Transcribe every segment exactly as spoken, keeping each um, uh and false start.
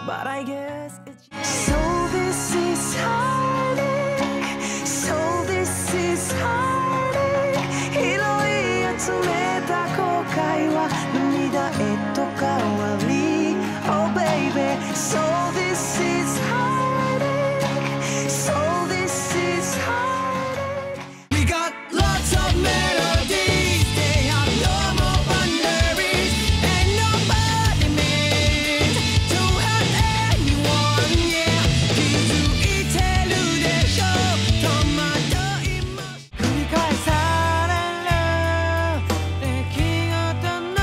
but I guess it's so this is heartache, so this is heartache 拾い集めた後悔は涙へと変わり Oh baby, so this is heartache, so this is heartache We got lots of melodies, they have no more boundaries And nobody meant to hurt anyone, yeah 気づいてるでしょ戸惑いも繰り返される出来事の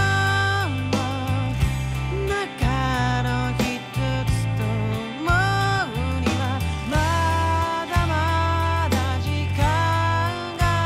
中の一つと思うにはまだまだ時間が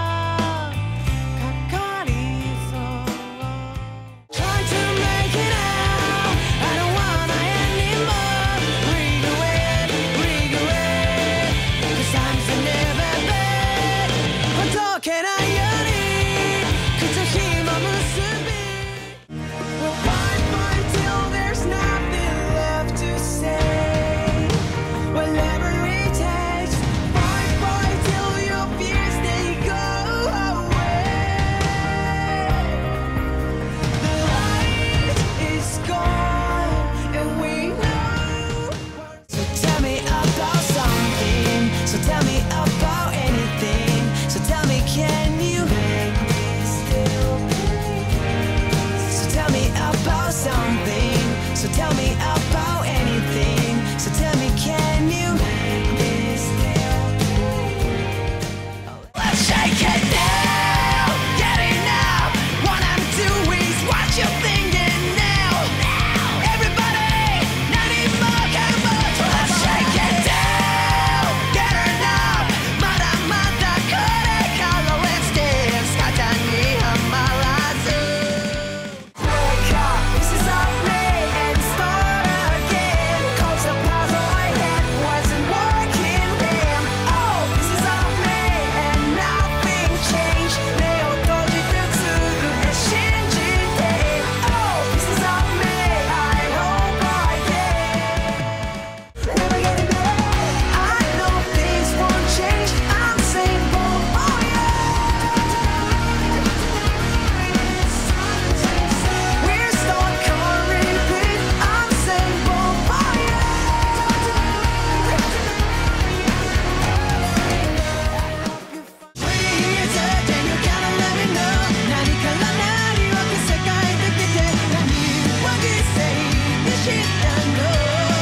かかりそう Try to make it out I don't wanna anymore Regret, regret Cause I'm so never back ほどけないように靴紐結び We'll fight, fight till there's nothing left to say Whatever it takes Fight, fight till your fears they go away The light is gone and we know So tell me about something So tell me about anything So tell me can you make me still believe So tell me about something So tell me about anything So tell me can you make me still believe Let's shake it now Get it now What I'm doing is what you're thinking now Everybody not anymore can vote Let's shake it down Get it now まだまだこれから Let's dance 肩にはまらず Wake up, this is our play and start again Cause the puzzle I had wasn't working then Oh, this is our play and nothing changed 目を閉じてすぐへ信じて Oh, this is our play I hope I can Never getting better I know things won't change I'm saying boom, oh yeah We're stuck on repeat I'm saying boom, oh yeah Pretty easy, then you gotta let me know 何から何を世界できて何を犠牲にしたの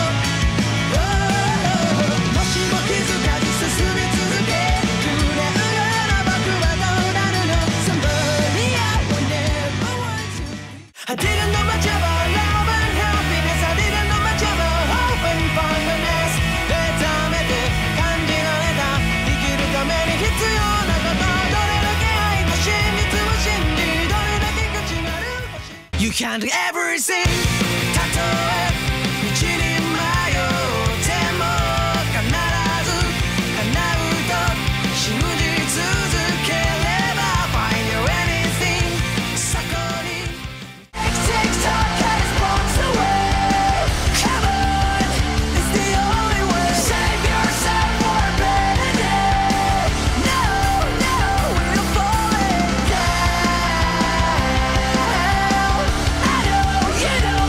もしも気づかず進み続けくれるなら僕はどうなるの Somebody I will never want to be I didn't know much about love and happiness I didn't know much about hope and fondness 目覚めて感じられた生きるために必要なことどれだけ愛と真実を信じどれだけ価値があるかし You can do everything たとえ道に迷っても必ず叶うと信じ続ければ Find you anything そこに Tick tock and it's walks away Come on It's the only way Save yourself for a better day No, no We're falling down I know you know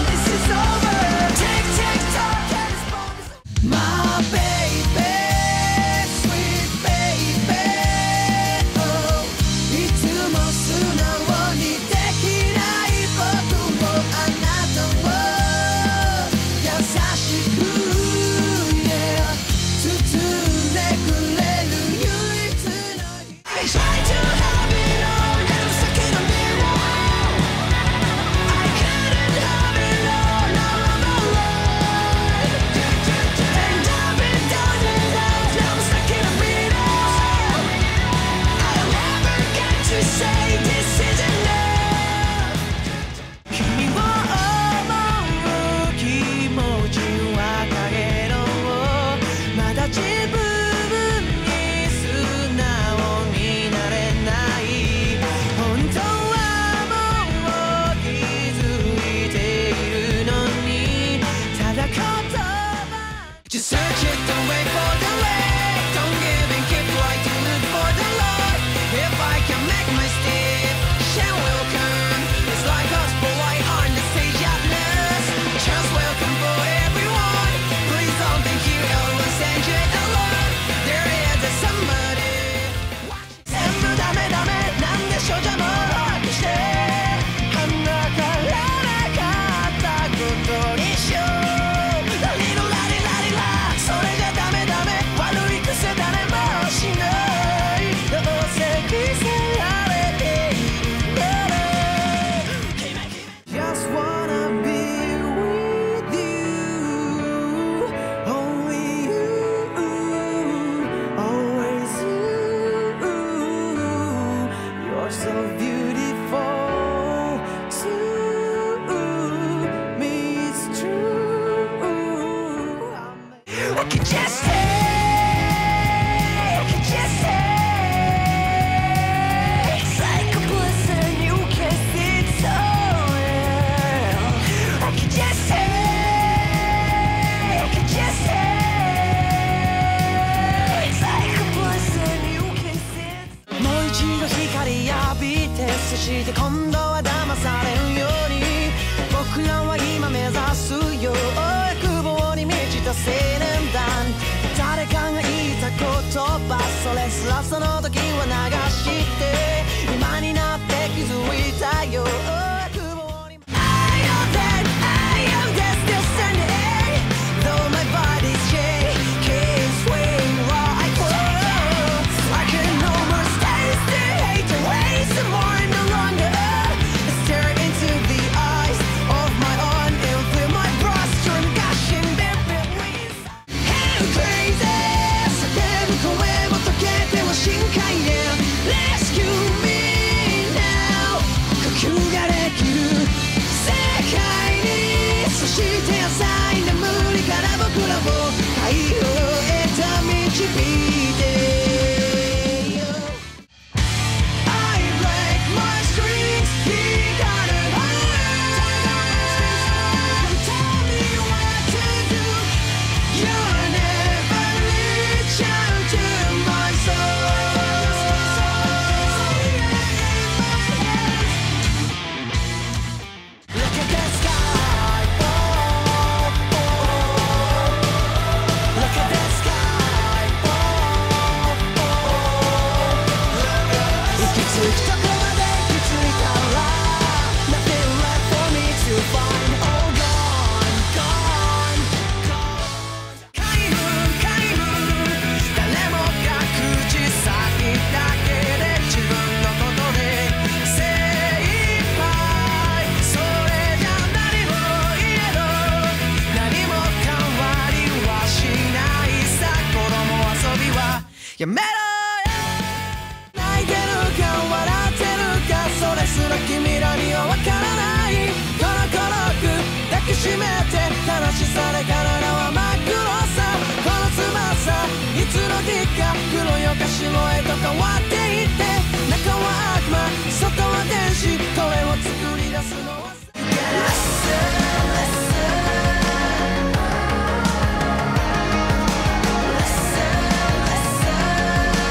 Just search it, don't wait for the light. Don't give and keep right to look for the light. If I can make my step, shame will come. It's like us, but I on the stage at last. Chance will come for everyone. Please don't think you always enjoy it alone. There is a somebody. 全部ダメダメなんでしょじゃもうして離からなかったことにしよう。ラリロラリラリラそれじゃダメダメ悪い癖誰もしないどうせ着せられているなら Just wanna be with you Only you Always you You're so beautiful to me, it's true. I could just say, I could just say, it's like a blessing you can see it so well. I could just say, I could just say, it's like a blessing you can see it. もう一度光浴びてそして今度は騙されるように僕らは今目指すよ欲望に満ちた青年団誰かが言いた言葉それすらその時は流して今になって気づいたよ欲望に I am dead, I am dead still standing Though my body's shaking swaying while I fall I can no more stay still hate to waste more no longer Stare into the eyes of my own and feel my bloodstream gushing their feelings I'm crazy 叫ぶ声も溶けては深海へ Rescue me now 呼吸ができる世界にそして浅い眠りから僕らを太陽へと導いてI break my strings, he got it hard. Tell me what to do. You'll never reach out to my soul. Look at the sky, oh, oh. Look at the sky, oh, oh. 行き着くとこまで行き着いたら Nothing left for me to find All gone, gone, gone 皆無皆無誰もが口先だけで自分のことで精一杯それじゃ何も言えど何も変わりはしないさ子供遊びはやめろ泣いてるか笑ってるかそれすら君らにはわからないコロコロく抱きしめて悲しさで体は真っ黒さこの翼いつの日か黒よか白へと変わっていって中は悪魔外は天使これを作り出すのは Listen, listen Listen, listen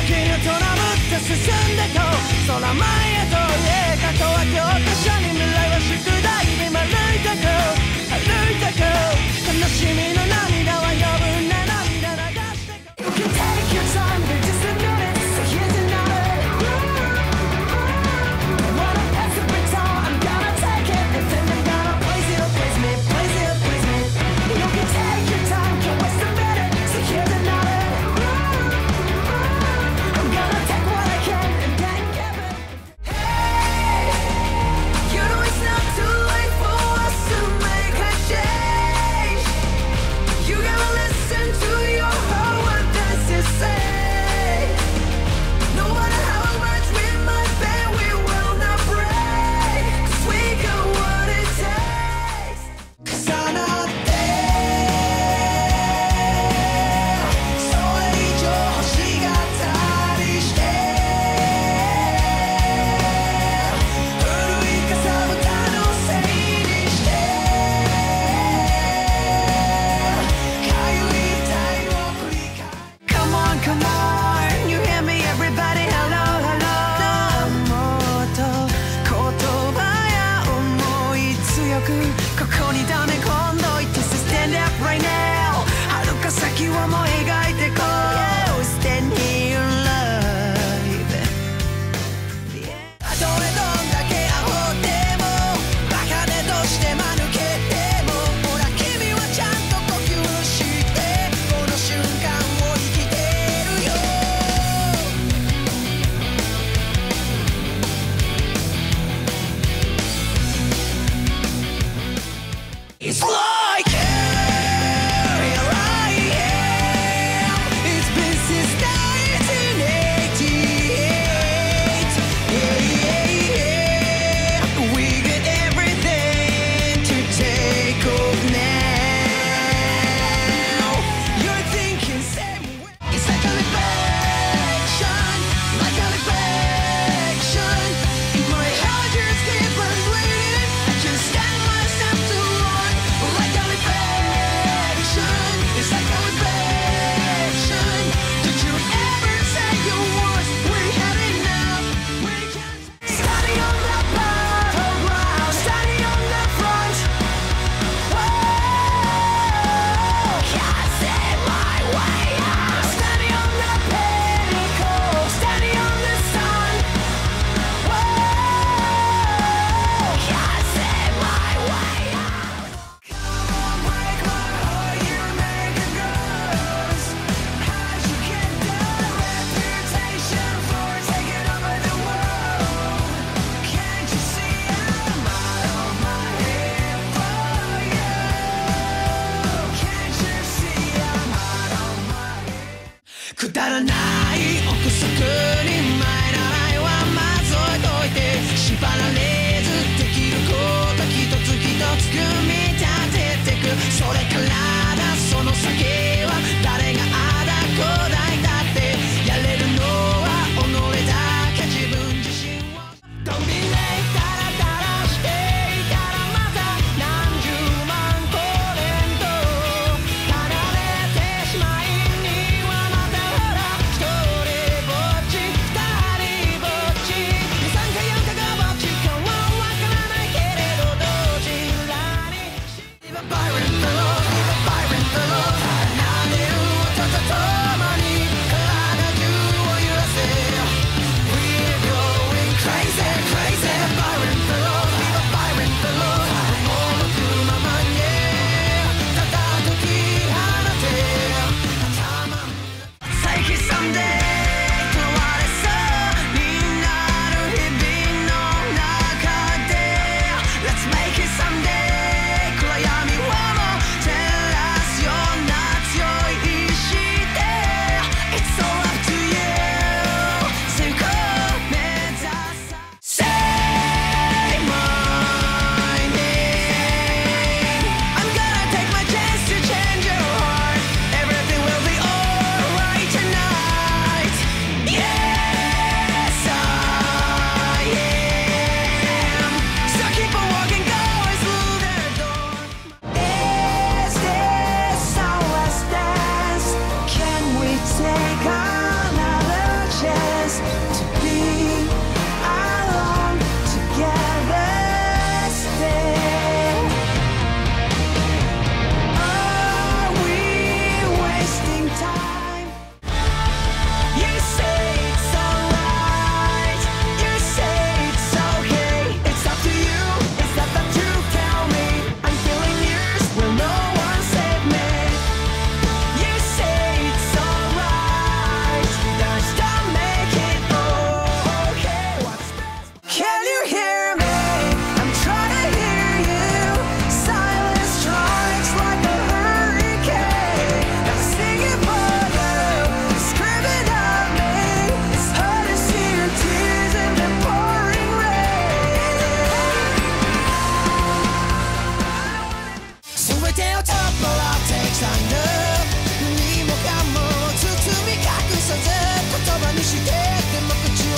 に大人ぶって進んでこう空前へと家かとは教科書に未来は宿題で歩いてこう歩いてこう悲しみの涙は余分な涙流してこう You can take your time, you're just a minute, so here's another I wanna pass the baton, I'm gonna take it and then I'm gonna place it, place me, place it, place me You can take your time, can't waste a minute, so here's another I'm gonna take what I can and then give it Hey, you know it's not too late for us to make a change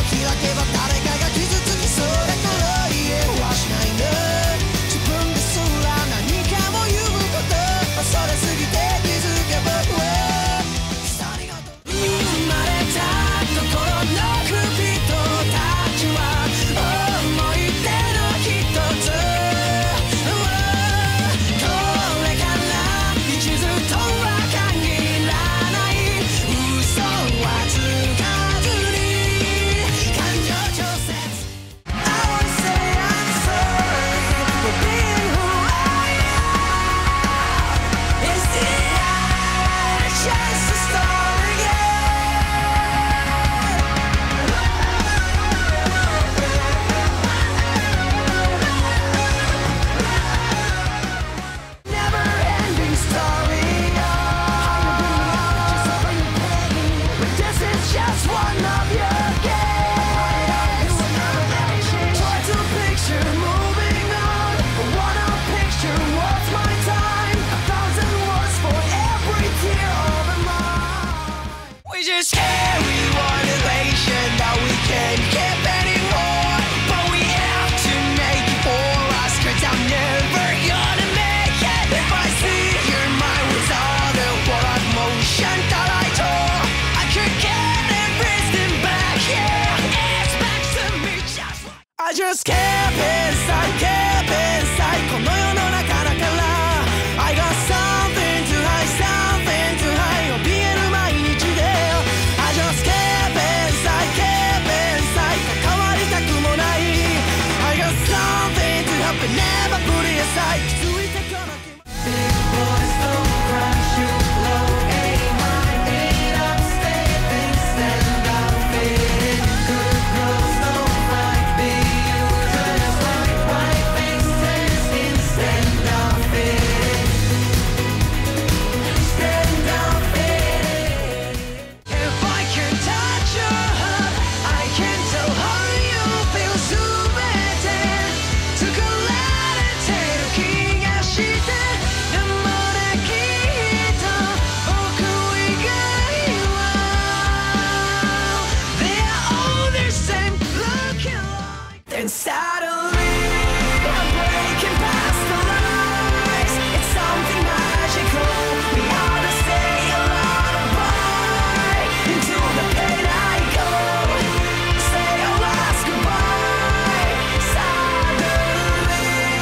開けば誰かが傷つきそうだから言えはしないね。自分ですら何かも言うこと恐れすぎて気づけば僕は生まれた心の人たちは思い出の一つ。これから一途とは限らない嘘はつかずに感情調節 I wanna say I'm sorry for being who I am. Is the end just a story again? Never ending story. But this is just one of your games. Try to picture moving on. I wanna picture what's my time. A thousand words for every tear of a mine. We just carry one elation that we can't keep anymore. But we have to make it for us, cause I'm never gonna make it. If I see your mind with all the world motion that I tore, I could get everything back here. It's back to me just like I just kept inside, kept inside この世の中だから I got something to hide, something to hide 怯える毎日で I just kept inside, kept inside 関わりたくもない I got something to help but never put it aside 気づいてこなきゃ Big boys don't cry, shoot low, aim high, get up, stay big, stand up, fit. Good girls don't fight, be users like white faces in stand up, fit. Stand up, fit. If I can touch your heart, I can tell how you feel 全て作られてる気がしてでもねきっと僕以外は They are all the same looking like Then suddenly I'm breaking past the lies It's something magical We ought to stay alive Bye Into the pain I go Say a last goodbye Suddenly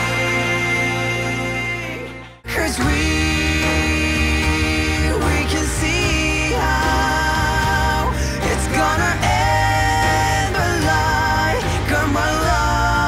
Cause we We can see how It's gonna end But like my life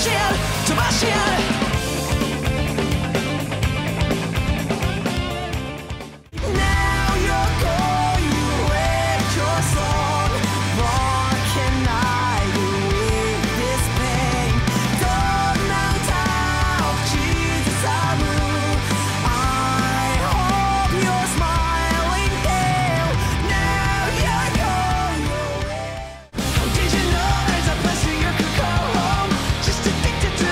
し合う飛ばし合うDid you know there's a place where you could call home? Just addicted to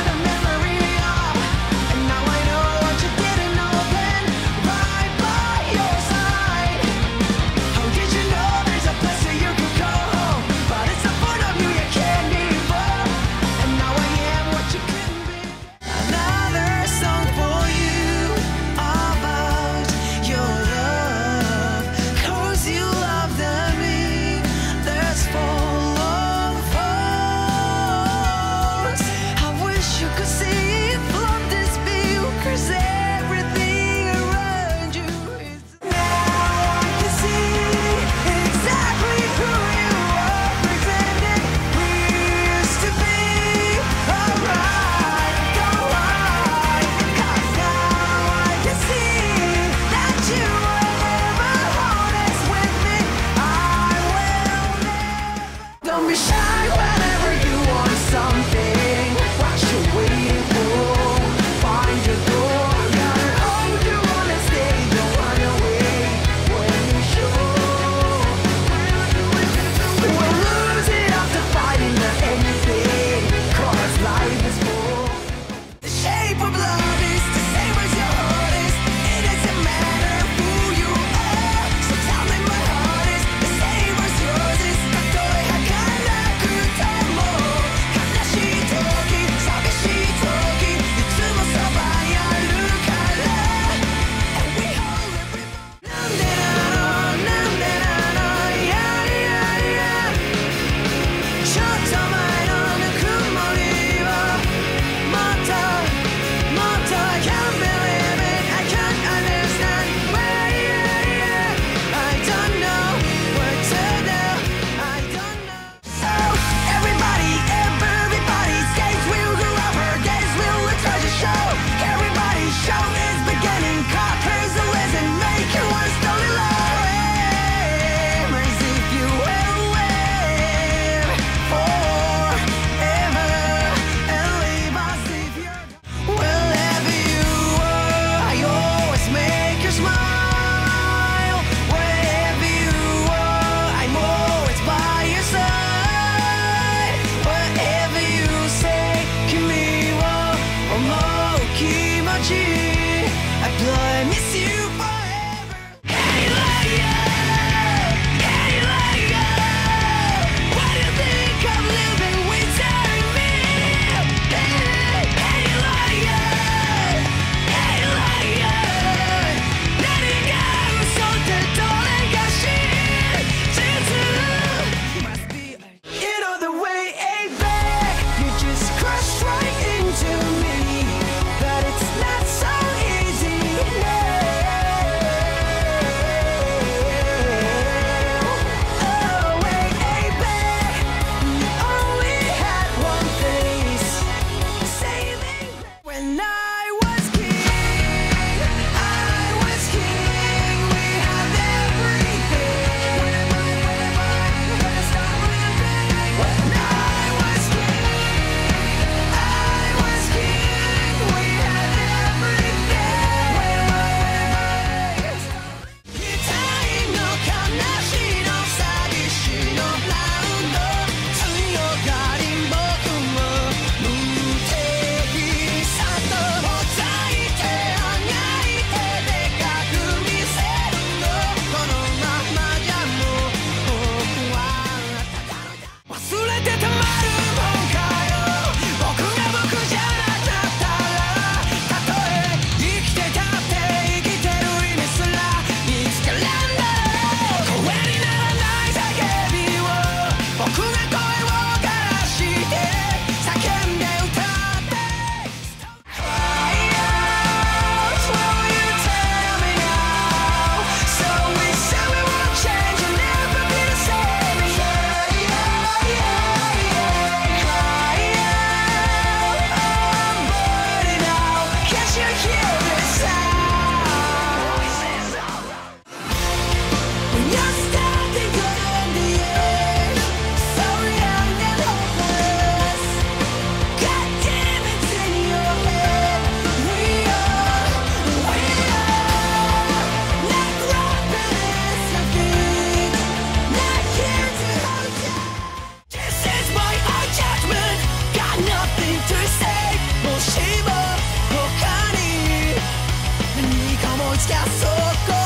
きゃそこ